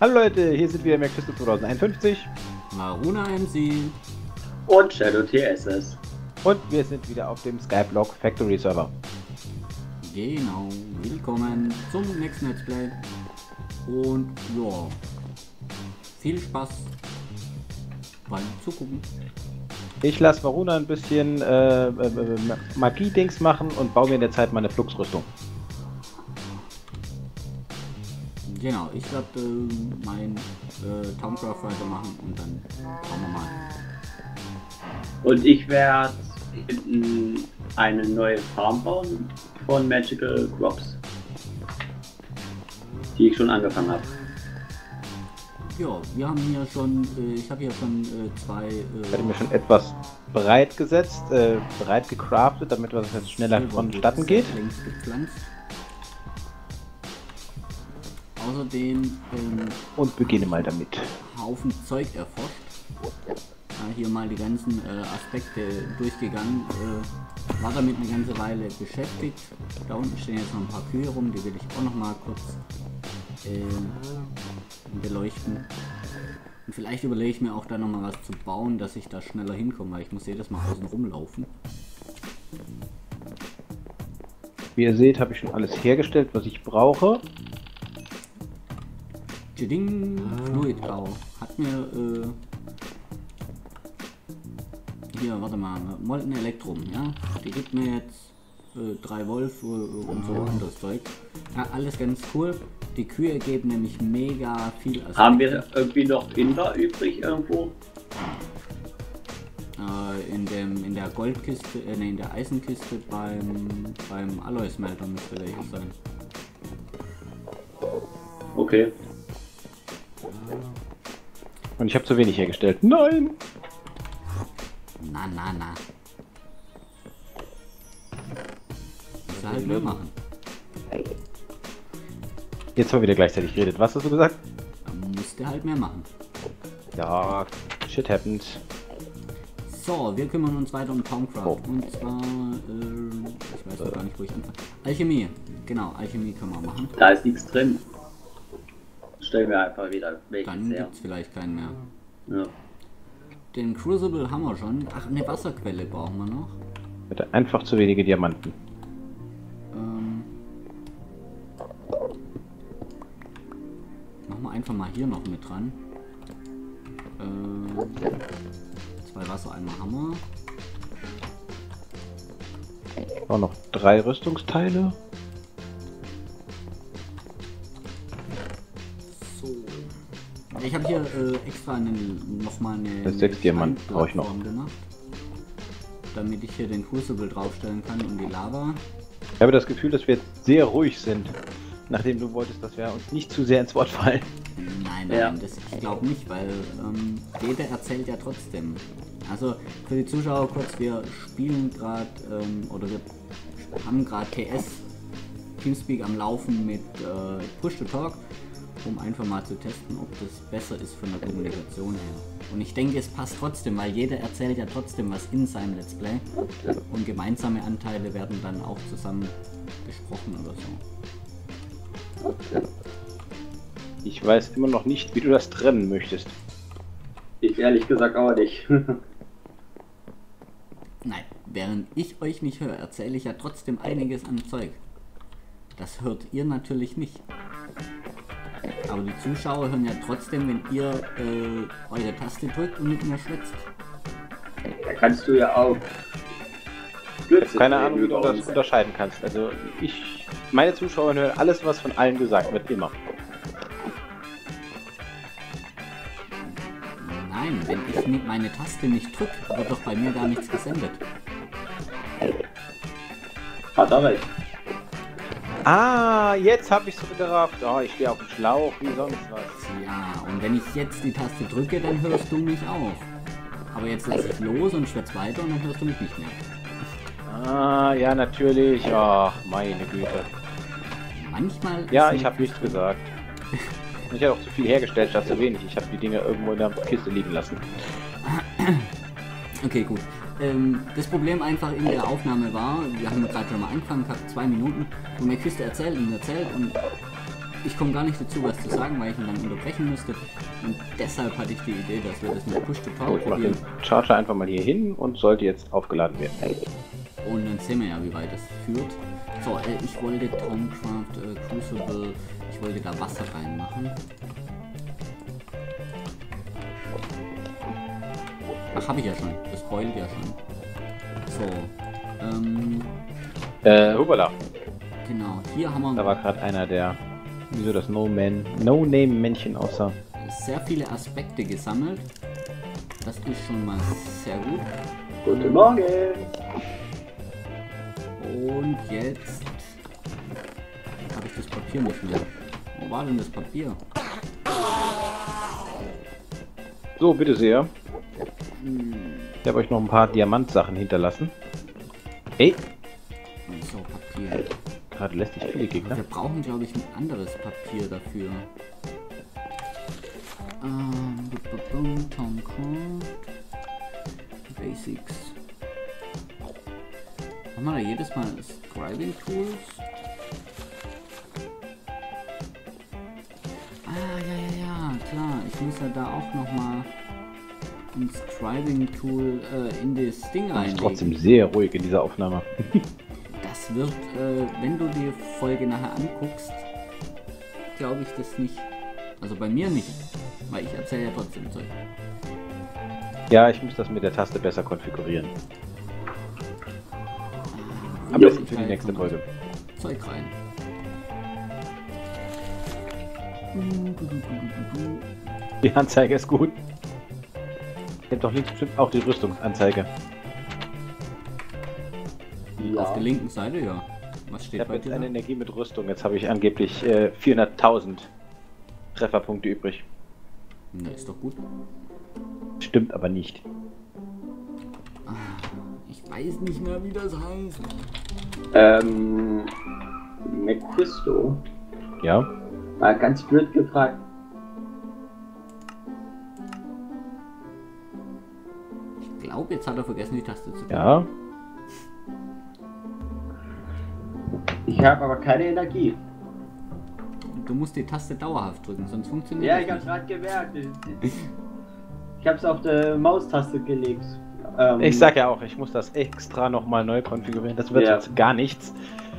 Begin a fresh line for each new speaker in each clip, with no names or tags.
Hallo Leute, hier sind wir Mephisto 2051
Maruna MC
und Shadow TSS.
und wir sind wieder auf dem Skyblock Factory Server.
Genau, willkommen zum nächsten Let's Play. Und ja, viel Spaß beim Zugucken.
Ich lasse Varuna ein bisschen Magie-Dings machen und baue mir in der Zeit meine Fluxrüstung.
Genau, ich werde mein Towncraft weitermachen und dann schauen wir mal.
Und ich werde hinten eine neue Farm bauen von Magical Crops, die ich schon angefangen habe.
Ja, wir haben hier schon, ich habe hier schon zwei...
Ich hatte mir schon etwas bereit gesetzt, bereit gecraftet, damit was jetzt schneller vonstatten geht.
Längst gepflanzt. Außerdem
Und beginne mal damit.
Haufen Zeug erforscht. Hier mal die ganzen Aspekte durchgegangen. War damit eine ganze Weile beschäftigt. Da unten stehen jetzt noch ein paar Kühe rum, die will ich auch noch mal kurz beleuchten. Und vielleicht überlege ich mir auch da noch mal was zu bauen, dass ich da schneller hinkomme, weil ich muss jedes Mal außen rumlaufen.
Wie ihr seht, habe ich schon alles hergestellt, was ich brauche.
Tschiding, Fluidgrau. Hat mir hier, warte mal, Molten Elektrum, ja? Die gibt mir jetzt 3 Wolf und so anderes Zeug. Ja, alles ganz cool. Die Kühe geben nämlich mega viel Aspekte.
Haben wir irgendwie noch Inder übrig irgendwo?
In der Goldkiste, in der Eisenkiste beim Alloy-Smelter müsste welches sein.
Okay.
Und ich habe zu wenig hergestellt. Nein!
Na. Muss halt mehr machen.
Jetzt haben wir wieder gleichzeitig geredet. Was hast du gesagt?
Dann musst du halt mehr machen.
Ja, shit happens.
So, wir kümmern uns weiter um Towncraft.
Oh.
Und zwar, ich weiß noch gar nicht, wo ich anfange. Alchemie. Genau, Alchemie können wir machen.
Da ist nichts drin. Stellen wir einfach wieder welches
Dann
her.
gibt es vielleicht keinen mehr.
Ja.
Den Crucible haben wir schon. Ach, eine Wasserquelle brauchen wir noch.
Bitte einfach zu wenige Diamanten.
Machen wir einfach mal hier noch mit dran. 2 Wassereimer haben wir.
Auch noch 3 Rüstungsteile.
So. Ich habe hier extra nochmal eine...
Das 6 Diamanten brauche ich noch.
Gemacht, damit ich hier den Crucible draufstellen kann und die Lava.
Ich habe das Gefühl, dass wir jetzt sehr ruhig sind. Nachdem du wolltest, dass wir uns nicht zu sehr ins Wort fallen.
Nein,
Ja.
das, ich glaube nicht, weil jeder erzählt ja trotzdem. Also für die Zuschauer kurz, wir spielen gerade oder wir haben gerade TS Teamspeak am Laufen mit Push to Talk, um einfach mal zu testen, ob das besser ist von der Kommunikation her. Und ich denke, es passt trotzdem, weil jeder erzählt ja trotzdem was in seinem Let's Play und gemeinsame Anteile werden dann auch zusammen besprochen oder so.
Ich weiß immer noch nicht, wie du das trennen möchtest.
Ich ehrlich gesagt auch nicht.
Nein, während ich euch nicht höre, erzähle ich ja trotzdem einiges an Zeug. Das hört ihr natürlich nicht. Aber die Zuschauer hören ja trotzdem, wenn ihr eure Taste drückt und mit mir schwätzt.
Da kannst du ja auch.
Ich habe keine Ahnung, wie du das unterscheiden kannst. Also meine Zuschauer hören alles, was von allen gesagt wird, immer.
Nein, wenn ich mit meine Taste nicht drücke, wird doch bei mir gar nichts gesendet.
Hat er recht.
Ah, jetzt habe ich es gerafft. Oh, ich stehe auf dem Schlauch, wie sonst was.
Ja, und wenn ich jetzt die Taste drücke, dann hörst du mich auch. Aber jetzt lasse ich los und schwätze weiter und dann hörst du mich nicht mehr.
Ah, ja, natürlich. Ach, meine Güte.
Manchmal...
Ja,
ist
ich habe nichts gesagt. Ich habe auch zu viel hergestellt, statt zu wenig. Ich habe die Dinge irgendwo in der Kiste liegen lassen.
Okay, gut. Das Problem einfach in der Aufnahme war, wir haben gerade schon mal angefangen gehabt, 2 Minuten, wo Mephisto erzählt und ich komme gar nicht dazu, was zu sagen, weil ich ihn dann unterbrechen müsste. Und deshalb hatte ich die Idee, dass wir das mit Push to Talk
Ich mache
probieren.
den Charger einfach mal hier hin und sollte jetzt aufgeladen werden.
Und dann sehen wir ja, wie weit es führt. So, ich wollte Thaumcraft, Crucible, ich wollte da Wasser reinmachen. Ach, habe ich ja schon. Das boilt ja schon. So,
Hubala.
genau. Hier haben
Da
wir
war gerade einer, der wieso das No-Name-Männchen aussah.
sehr viele Aspekte gesammelt. Das ist schon mal sehr gut.
Guten Morgen!
Und jetzt habe ich das Papier nicht mehr. Wo war denn das Papier?
So, bitte sehr. Ich habe euch noch ein paar Diamantsachen hinterlassen. Ey,
So, Papier.
gerade lässt sich viele Gegner.
Wir brauchen, glaube ich, ein anderes Papier dafür. Thaumcraft. Basics. Haben wir da jedes Mal Scribing Tools? Ah, ja, klar. Ich muss ja da auch nochmal ein Scribing Tool in das Ding
Ist
reinlegen.
trotzdem sehr ruhig in dieser Aufnahme.
Das wird, wenn du die Folge nachher anguckst, glaube ich das nicht. Also bei mir nicht, weil ich erzähle ja trotzdem Zeug.
Ja, ich muss das mit der Taste besser konfigurieren. Am
Ja,
besten für die nächste Folge.
Zeug rein.
Die Anzeige ist gut. Ich hab doch links bestimmt auch die Rüstungsanzeige.
Auf der linken Seite, ja. Was
Ich
steht
habe
bei
jetzt
dir?
eine
da?
Energie mit Rüstung. Jetzt habe ich angeblich 400.000 Trefferpunkte übrig.
Ne, ist doch gut.
Stimmt aber nicht.
Ich weiß nicht mehr, wie das heißt.
Mephisto?
Ja?
Mal ganz blöd gefragt.
Ich glaube, jetzt hat er vergessen, die Taste zu drücken.
Ja?
Ich habe aber keine Energie.
Du musst die Taste dauerhaft drücken, sonst funktioniert
Ja,
das
ich habe
nicht.
gerade gemerkt. Ich habe es auf die Maustaste gelegt.
Ich sag ja auch, ich muss das extra nochmal neu konfigurieren. Das wird
Ja.
jetzt gar nichts.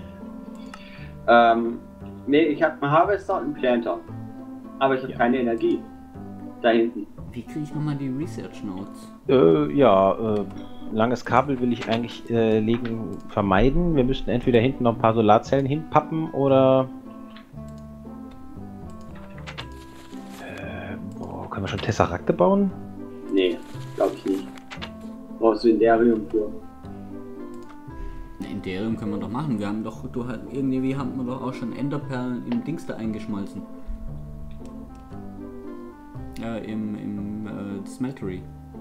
Nee, ich habe einen Harvester und einen Planter. Aber ich habe
Ja.
keine Energie. Da hinten.
Wie kriege ich nochmal die Research Notes?
Langes Kabel will ich eigentlich legen vermeiden. Wir müssten entweder hinten noch ein paar Solarzellen hinpappen oder... können wir schon Tesserakte bauen?
Nee, glaube ich nicht. Brauchst du Inderium für.
Ne, Inderium können wir doch machen. Wir haben doch, irgendwie haben wir doch auch schon Enderperlen im Dings da eingeschmolzen. Ja, im Smeltery.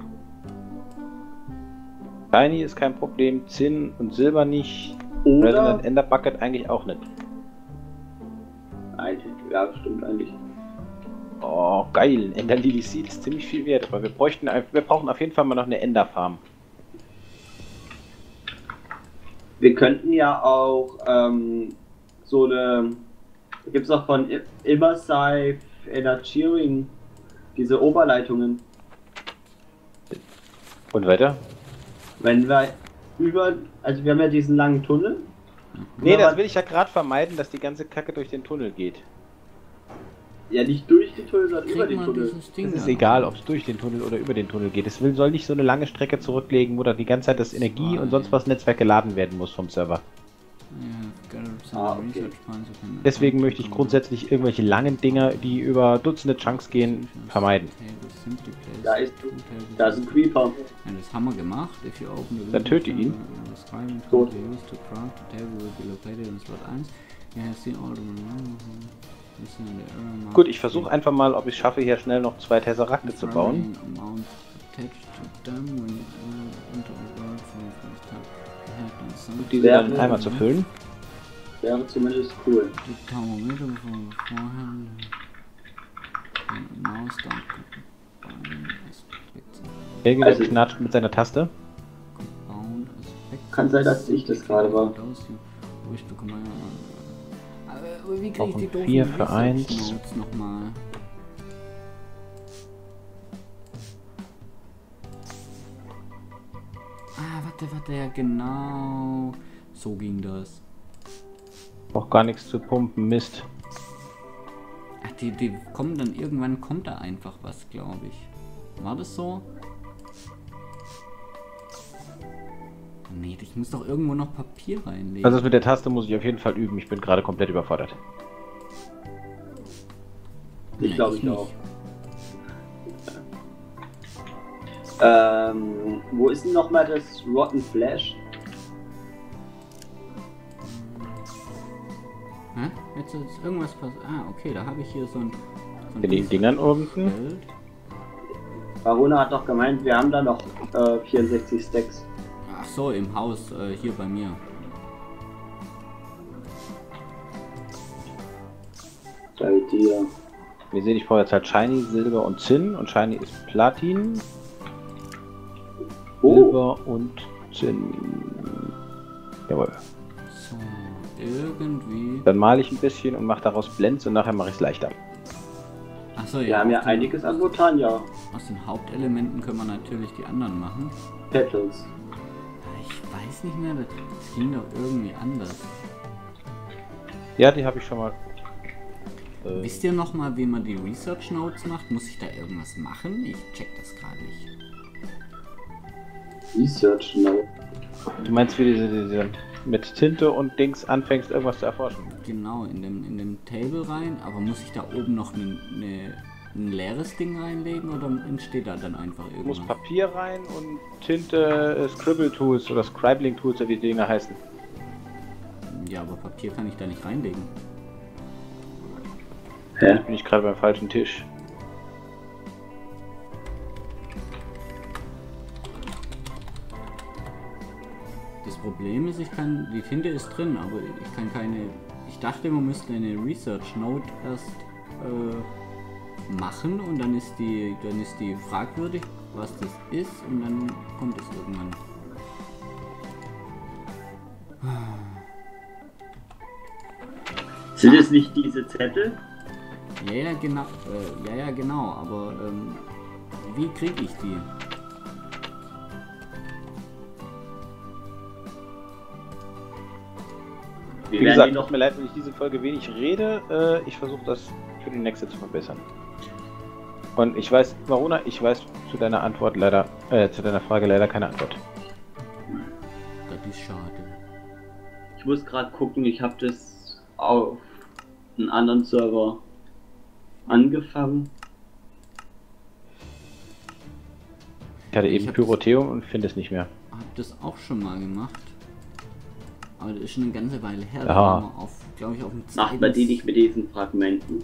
Shiny ist kein Problem, Zinn und Silber nicht.
Oder?
Resonant Ender Bucket eigentlich auch nicht.
Eigentlich, ja, stimmt eigentlich.
Oh, geil. Ender Lily Seed ist ziemlich viel wert, aber wir brauchen auf jeden Fall mal noch eine Ender Farm.
Wir könnten ja auch so eine. Gibt es auch von Immersive Energiering diese Oberleitungen.
Und weiter?
Wenn wir also wir haben ja diesen langen Tunnel.
Nee, das
Aber-
will ich ja gerade vermeiden, dass die ganze Kacke durch den Tunnel geht.
Ja, nicht durch den Tunnel, sondern über
Kriegt
den
man
Tunnel.
dieses Ding
Es ist
da?
egal, ob es durch den Tunnel oder über den Tunnel geht. Es soll nicht so eine lange Strecke zurücklegen, wo da die ganze Zeit das Energie und sonst was Netzwerk geladen werden muss vom Server.
Okay.
Deswegen möchte ich grundsätzlich irgendwelche langen Dinger, die über Dutzende Chunks gehen, vermeiden.
Da ist ein Creeper.
Ja, das haben wir gemacht. If you open the
Dann töte ihn.
Tot.
To craft the table will be located in slot 1. You have seen all the
Gut, ich versuche einfach mal, ob ich es schaffe, hier schnell noch 2 Tesserakte zu bauen. Und diese dann einmal zu füllen.
Wäre zumindest cool.
Die Thermometer von vorher. Maus, dann
Irgendwer
Also-
knatscht mit seiner Taste.
Kann sein, dass ich das gerade war.
wie kriege ich die doofen
4 für 1.
Research Notes nochmal? Warte, ja genau. So ging das.
Auch gar nichts zu pumpen, Mist.
Ach, die kommen dann irgendwann, kommt da einfach was, glaube ich. War das so? Nee, ich muss doch irgendwo noch Papier reinlegen.
Also das mit der Taste muss ich auf jeden Fall üben. Ich bin gerade komplett überfordert.
Ich glaube ich
nicht.
auch. Wo ist denn nochmal das Rotten Flash?
Hä? Jetzt ist irgendwas passiert. Ah, okay, da habe ich hier so ein
In den Dingern unten.
Feld.
Varuna hat doch gemeint, wir haben da noch 64 Stacks.
Ach so, im Haus, hier bei mir.
Bei dir.
Wir sehen, ich brauche jetzt halt Shiny, Silber und Zinn. Und Shiny ist Platin, Silber und Zinn. Jawohl.
So, irgendwie.
Dann male ich ein bisschen und mache daraus Blends und nachher mache ich es leichter.
Ach so,
Wir haben ja
aus den-
einiges an Botania.
Aus den Hauptelementen können wir natürlich die anderen machen.
Petals.
Ich weiß nicht mehr, das ging doch irgendwie anders.
Ja, die habe ich schon mal.
Wisst ihr noch mal, wie man die Research Notes macht? Muss ich da irgendwas machen? Ich check das gerade nicht.
Research Note.
Du meinst, wie diese mit Tinte und Dings anfängst, irgendwas zu erforschen?
Genau, in dem Table rein, aber muss ich da oben noch ein leeres Ding reinlegen oder entsteht da dann einfach
Du musst
irgendwas?
Papier rein und Tinte, Scribble Tools oder Scribbling Tools, wie die Dinger heißen.
Ja, aber Papier kann ich da nicht reinlegen.
Hä?
Bin ich gerade beim falschen Tisch.
Das Problem ist, die Tinte ist drin, aber ich kann keine... Ich dachte, man müsste eine Research Note erst machen und dann ist die fragwürdig, was das ist und dann kommt es irgendwann.
Sind es nicht diese Zettel?
Ja, genau. Ja, genau, aber wie kriege ich die?
Wir
Wie
werden
gesagt,
die
tut mir leid, wenn ich diese Folge wenig rede. Ich versuche das für die nächste zu verbessern. Und ich weiß, Varuna, ich weiß zu deiner Antwort leider, zu deiner Frage leider keine Antwort.
Das ist schade.
Ich muss gerade gucken, ich habe das auf einen anderen Server angefangen.
Ich hatte
Ich
eben
hab
Pyrotheum und finde es nicht mehr.
Hab das auch schon mal gemacht. Aber das ist schon eine ganze Weile her.
Ja.
Da waren wir auf, glaube ich, auf dem
Macht man die nicht mit diesen Fragmenten?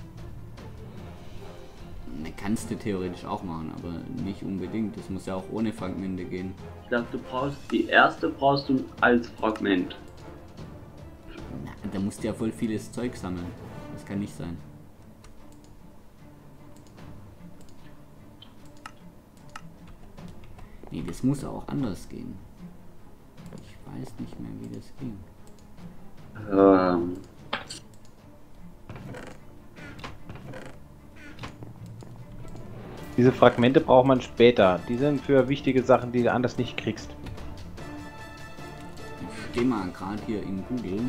Ne, kannst du theoretisch auch machen, aber nicht unbedingt. Das muss ja auch ohne Fragmente gehen.
Ich glaube, du brauchst die erste brauchst du als Fragment.
Na, da musst du ja voll vieles Zeug sammeln. Das kann nicht sein. Nee, das muss auch anders gehen. Ich weiß nicht mehr, wie das ging.
Diese Fragmente braucht man später. Die sind für wichtige Sachen, die du anders nicht kriegst.
Ich gehe mal gerade hier in Google.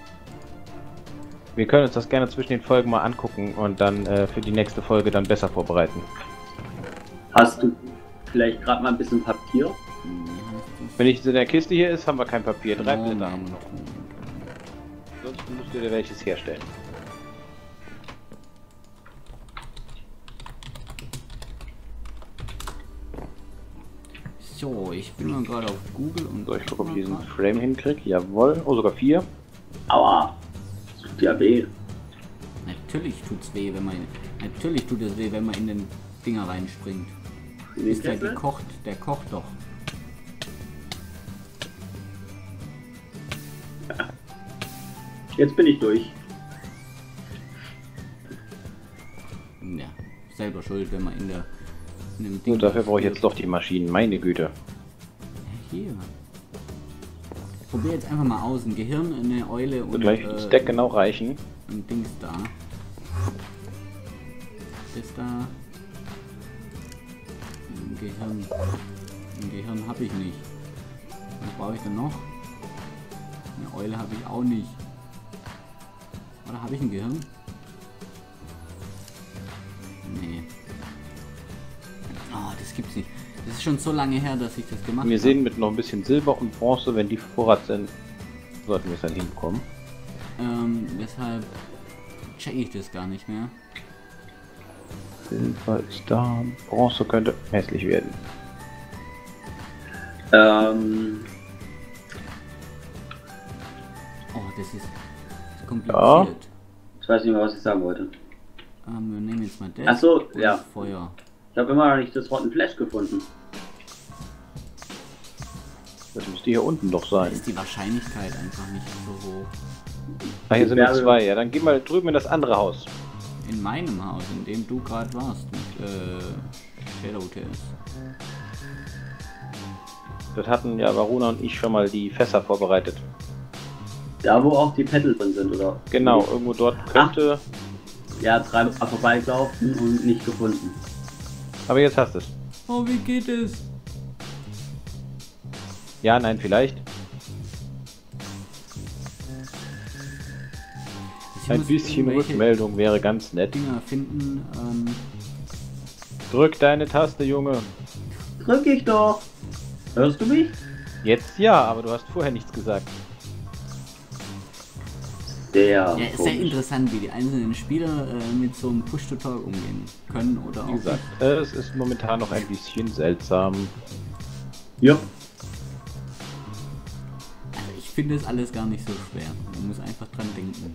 Wir können uns das gerne zwischen den Folgen mal angucken und dann für die nächste Folge dann besser vorbereiten.
Hast du vielleicht gerade mal ein bisschen Papier?
Wie heißt das?
Wenn nichts in der Kiste hier ist, haben wir kein Papier. 3 Blätter haben wir noch.
Moment.
Sonst musst du dir welches herstellen.
So, ich bin mal gerade auf Google und
So, ich gucke, ob ich diesen Frame hinkriege. Jawohl. Oh, sogar 4.
Aua! Das tut ja weh.
Natürlich tut's weh, wenn man. Natürlich tut es weh, wenn man in den Dinger reinspringt.
In den
Ist der
Kessel?
gekocht? Der kocht doch.
Jetzt bin ich durch.
Ja, selber schuld, wenn man in dem Ding.
Und dafür brauche ich jetzt doch die Maschinen. Meine Güte.
Hier. probiere jetzt einfach mal aus. Ein Gehirn, eine Eule und
Wird gleich das Stack genau reichen.
ein Dings da. Das da. Ein Gehirn. Ein Gehirn habe ich nicht. Was brauche ich denn noch? Eine Eule habe ich auch nicht. Oder habe ich ein Gehirn? Nee. Oh, das gibt's nicht. Das ist schon so lange her, dass ich das gemacht habe.
Wir sehen mit noch ein bisschen Silber und Bronze, wenn die Vorrat sind, sollten wir es dann hinbekommen.
Deshalb check ich das gar nicht mehr.
Silber ist da, Bronze könnte hässlich werden.
Oh, das ist kompliziert.
Ja.
Ich weiß nicht mehr, was ich sagen wollte.
Wir nehmen jetzt mal das.
Ach so,
und
ja.
Feuer.
Ich habe immer noch nicht das Rotten Flash gefunden.
Das müsste hier unten doch
Da
sein.
ist die Wahrscheinlichkeit einfach nicht so hoch.
Ah, hier sind nur zwei. Ja, dann geh mal drüben in das andere Haus.
In meinem Haus, in dem du gerade warst, mit Shadow Tales.
Das hatten ja Varuna und ich schon mal die Fässer vorbereitet.
Da, wo auch die Pedal drin sind, oder?
Genau, irgendwo dort könnte.
Ja, dreimal vorbeigelaufen und nicht gefunden.
Aber jetzt hast du es.
Oh, wie geht es?
Ja, nein, vielleicht.
Ich
Ein
muss
bisschen
irgendwelche
Rückmeldung wäre ganz nett.
Dinger finden.
Drück deine Taste, Junge.
Drück ich doch! Hörst du mich?
Jetzt ja, aber du hast vorher nichts gesagt.
Sehr
Ja, ist sehr
komisch.
interessant, wie die einzelnen Spieler mit so einem Push-to-Talk umgehen können oder
Wie
auch
gesagt, es ist momentan noch ein bisschen seltsam.
Ja.
Also ich finde es alles gar nicht so schwer. Man muss einfach dran denken.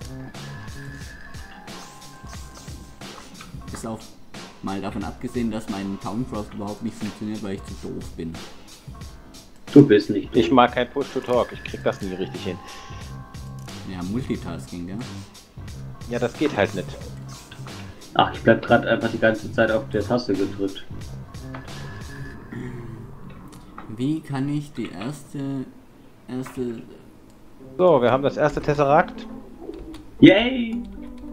Ist auch mal davon abgesehen, dass mein Towncraft überhaupt nicht funktioniert, weil ich zu doof bin.
Du bist nicht.
Ich mag kein Push-to-Talk, ich krieg das nie richtig hin.
Ja, Multitasking, ja.
Ja, das geht halt nicht.
Ach, ich bleib gerade einfach die ganze Zeit auf der Taste gedrückt.
Wie kann ich die erste
So, wir haben das erste Tesserakt.
Yay!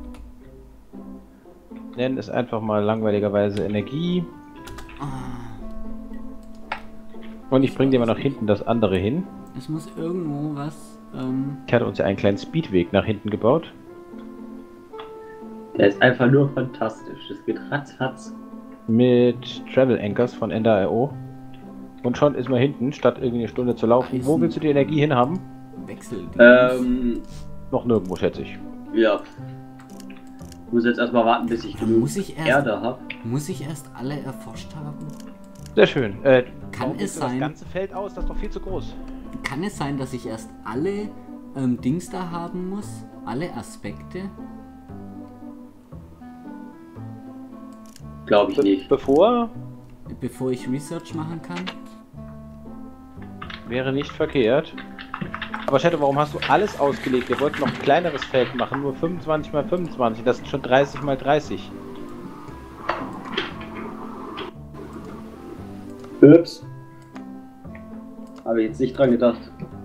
Nennen es einfach mal langweiligerweise Energie. Und ich bringe dir mal nach hinten das andere hin.
es muss irgendwo was
Ich hatte uns ja einen kleinen Speedweg nach hinten gebaut.
Der ist einfach nur fantastisch. Das geht ratzfatz.
Mit Travel Anchors von Ender.io. Und schon ist man hinten, statt irgendwie eine Stunde zu laufen. Wo willst du die Energie hin haben?
Wechsel.
Noch nirgendwo, schätze ich.
Ja. Ich muss jetzt erstmal warten, bis ich genug
Muss ich erst-
Erde habe.
Muss ich erst alle erforscht haben?
Sehr schön.
Kann
warum
es
willst du
sein-
das ganze Feld aus? Das ist doch viel zu groß.
Kann es sein, dass ich erst alle Dings da haben muss? Alle Aspekte?
Glaube ich nicht.
Bevor
Bevor ich Research machen kann?
wäre nicht verkehrt. Aber Shadow, warum hast du alles ausgelegt? Wir wollten noch ein kleineres Feld machen, nur 25 mal 25. Das sind schon 30 mal 30.
Ups. Habe ich jetzt nicht dran gedacht.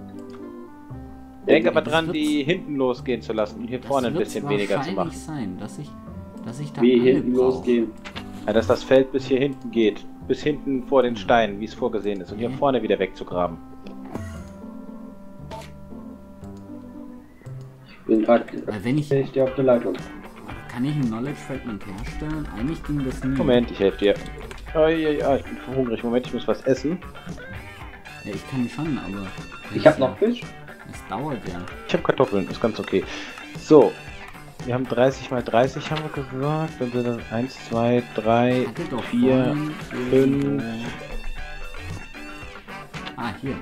Denk aber
das
dran,
wird's-
die hinten losgehen zu lassen und hier vorne ein
wird's
bisschen weniger zu machen.
wahrscheinlich sein, dass ich da
Wie
alle
hinten
brauch.
losgehen.
Ja, dass das Feld bis hier hinten geht. Bis hinten vor den Steinen, wie es vorgesehen ist. Und hier vorne wieder wegzugraben.
Ich bin gerade
Weil wenn ich...
dir auf der Leitung.
Kann ich ein Knowledge Fragment herstellen? Eigentlich ging das nie.
Moment, ich helfe dir. Oh, ja, ich bin hungrig. Moment, ich muss was essen.
Ja, ich kann schon, aber...
Ich habe noch Fisch.
Es dauert ja.
Ich habe Kartoffeln, ist ganz okay. So. Wir haben 30 mal 30, haben wir gesagt. Dann sind das 1, 2, 3,
Hatte doch
4,
vorhin
5.
irgendwo- Ah, hier.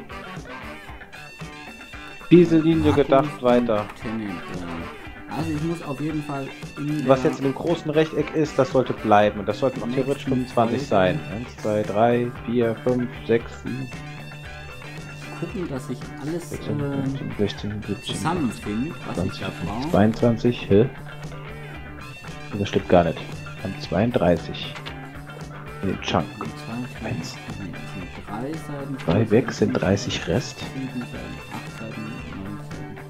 Diese Linie
Akku
gedacht
und
weiter.
Tenet, also ich muss auf jeden Fall in
Was
der-
jetzt in dem großen Rechteck ist, das sollte bleiben. Und das sollten auch theoretisch 25 sein. 1, 2, 3, 4, 5, 6, 7,
gucken, dass ich alles
16, 15, 16, 17,
zusammenfinde, was ich
20,
da brauche.
22. Hä? Das stimmt gar nicht. Wir haben 32. In den Chunk.
2,
1.
3 Seiten.
3 weg sind 30 Rest.
7 Seiten, 8 Seiten, 9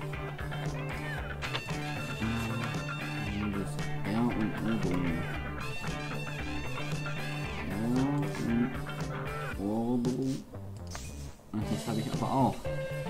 Seiten. R und Übung. R und Übung. Das habe ich aber auch.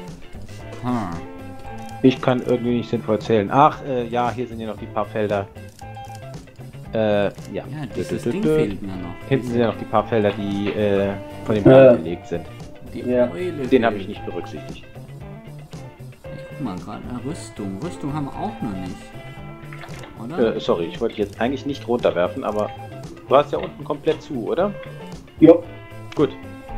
Ich kann irgendwie nicht sinnvoll zählen. Ach, ja, hier sind ja noch die paar Felder. Ja.
Ja, dieses Ding fehlt mir noch.
Hinten sind ja noch die paar Felder, die von dem Plan belegt sind.
Die
Ja.
Eule
Den habe
fehlt.
ich nicht berücksichtigt.
Ich guck mal gerade, Rüstung. Rüstung haben wir auch noch nicht. Oder?
Sorry, ich wollte dich jetzt eigentlich nicht runterwerfen, aber du hast ja unten komplett zu, oder?
Ja.
Gut.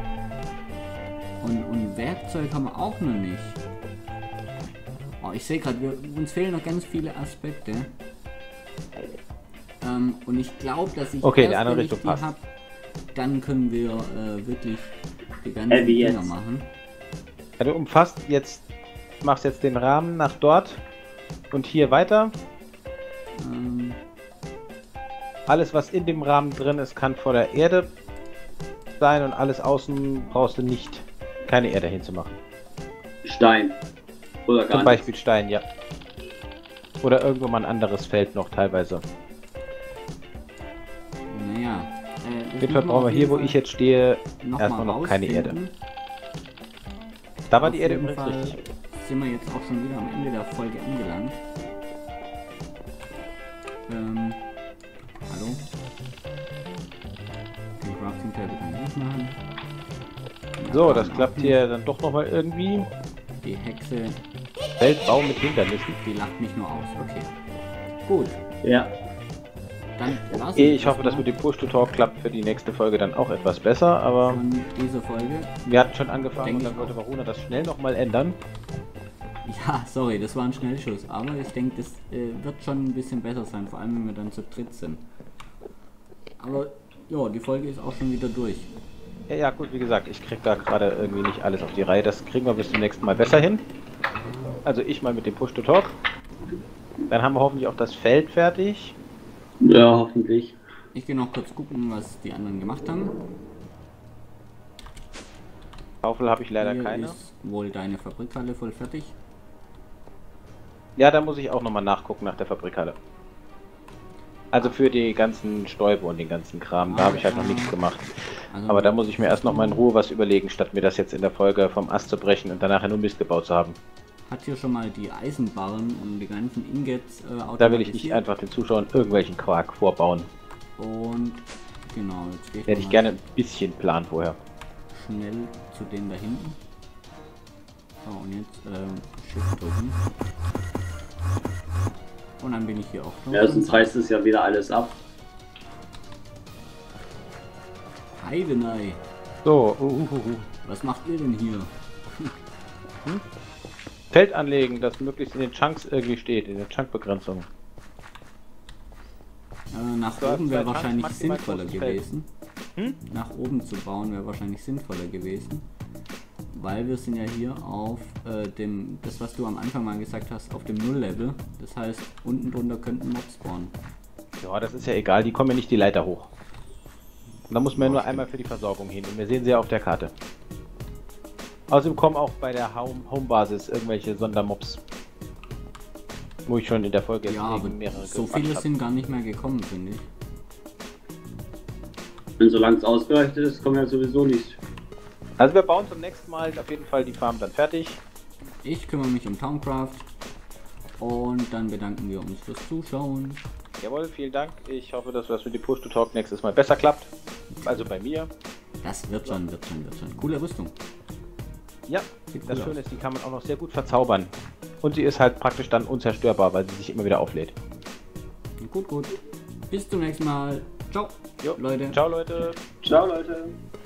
Und Werkzeug haben wir auch noch nicht. Oh, ich sehe gerade, uns fehlen noch ganz viele Aspekte. Und ich glaube, dass ich
Okay, in die
erst,
andere
wenn ich
Richtung
die
passt.
hab, dann können wir wirklich die ganzen
Wie
Dinger
jetzt?
machen.
Ja, du umfasst jetzt, machst jetzt den Rahmen nach dort und hier weiter.
Ähm,
Alles, was in dem Rahmen drin ist, kann vor der Erde sein und alles außen brauchst du nicht. Keine Erde hinzumachen.
Stein. Oder gar
Zum
nicht.
Beispiel Stein, ja. Oder irgendwo mal ein anderes Feld noch teilweise.
naja.
Auf jeden Fall brauchen wir hier, wo ich jetzt stehe, erstmal noch keine Erde.
rausfinden.
Da war
Auf
die Erde
jeden
übrigens
Fall
richtig.
sind wir jetzt auch schon wieder am Ende der Folge angelangt. Hallo? Den Crafting Table kann ich nicht machen.
So, das klappt hier dann doch nochmal irgendwie.
Die Hexe,
Feldbau mit Hindernissen.
die lacht mich nur aus. Okay. Gut,
Ja.
dann lass
Ich hoffe, das mit dem Push-to-Talk klappt für die nächste Folge dann auch etwas besser, aber
von dieser Folge.
wir hatten schon angefangen
Denke
und dann
ich
wollte
auch.
Varuna das schnell nochmal ändern.
Ja, sorry, das war ein Schnellschuss, aber ich denke, das wird schon ein bisschen besser sein, vor allem wenn wir dann zu dritt sind. Aber ja, die Folge ist auch schon wieder durch.
Ja, ja, gut, wie gesagt, ich krieg da gerade irgendwie nicht alles auf die Reihe. Das kriegen wir bis zum nächsten Mal besser hin. Also ich mal mit dem Push-to-Talk. Dann haben wir hoffentlich auch das Feld fertig.
Ja, hoffentlich.
Ich gehe noch kurz gucken, was die anderen gemacht haben.
Schaufel habe ich leider
Hier
keine.
ist wohl deine Fabrikhalle voll fertig.
Ja, da muss ich auch nochmal nachgucken nach der Fabrikhalle. Also für die ganzen Stäube und den ganzen Kram, da habe ich halt noch nichts gemacht.
Also,
Aber da muss ich mir erst noch mal in Ruhe was überlegen, statt mir das jetzt in der Folge vom Ast zu brechen und danach nur Mist gebaut zu haben.
hat hier schon mal die Eisenbarren und die ganzen Ingots
Da will ich nicht einfach den Zuschauern irgendwelchen Quark vorbauen.
Und genau, jetzt gehe
Hätte ich
mal
gerne ein bisschen Plan vorher.
schnell zu denen da hinten. So, und jetzt Shift drücken. Und dann bin ich hier auch schon.
Ja, sonst reißt es ja wieder alles ab.
Heidenei.
So,
Was macht ihr denn hier?
Feld anlegen, das möglichst in den Chunks irgendwie steht, in der Chunkbegrenzung.
Nach
Du hast
oben wäre
zwei
wahrscheinlich
Tanks, maximal
sinnvoller
großes Feld.
gewesen. Nach oben zu bauen wäre wahrscheinlich sinnvoller gewesen. Weil wir sind ja hier auf dem, das was du am Anfang mal gesagt hast, auf dem Null-Level. Das heißt, unten drunter könnten Mobs spawnen.
Ja, das ist ja egal, die kommen ja nicht die Leiter hoch. Und da muss man ja nur einmal für die Versorgung hin und wir sehen sie ja auf der Karte. Außerdem kommen auch bei der Homebasis irgendwelche Sondermobs. Wo ich schon in der Folge
Ja, aber
mehrere
so
gequatscht
viele
hab.
sind gar nicht mehr gekommen, finde ich.
Und solange es ausgeleuchtet ist, kommen ja sowieso nicht.
Also wir bauen zum nächsten Mal auf jeden Fall die Farm dann fertig.
Ich kümmere mich um Towncraft. Und dann bedanken wir uns fürs Zuschauen.
Jawohl, vielen Dank. Ich hoffe, dass das mit dem Push-to-Talk nächstes Mal besser klappt. Also bei mir.
Das wird schon, wird schon. Coole Rüstung.
Ja,
Sieht
das
cool
Schöne
aus.
ist, die kann man auch noch sehr gut verzaubern. Und sie ist halt praktisch dann unzerstörbar, weil sie sich immer wieder auflädt.
Gut. Bis zum nächsten Mal. Ciao.
Jo,
Leute.
Ciao Leute.
Ciao, Leute.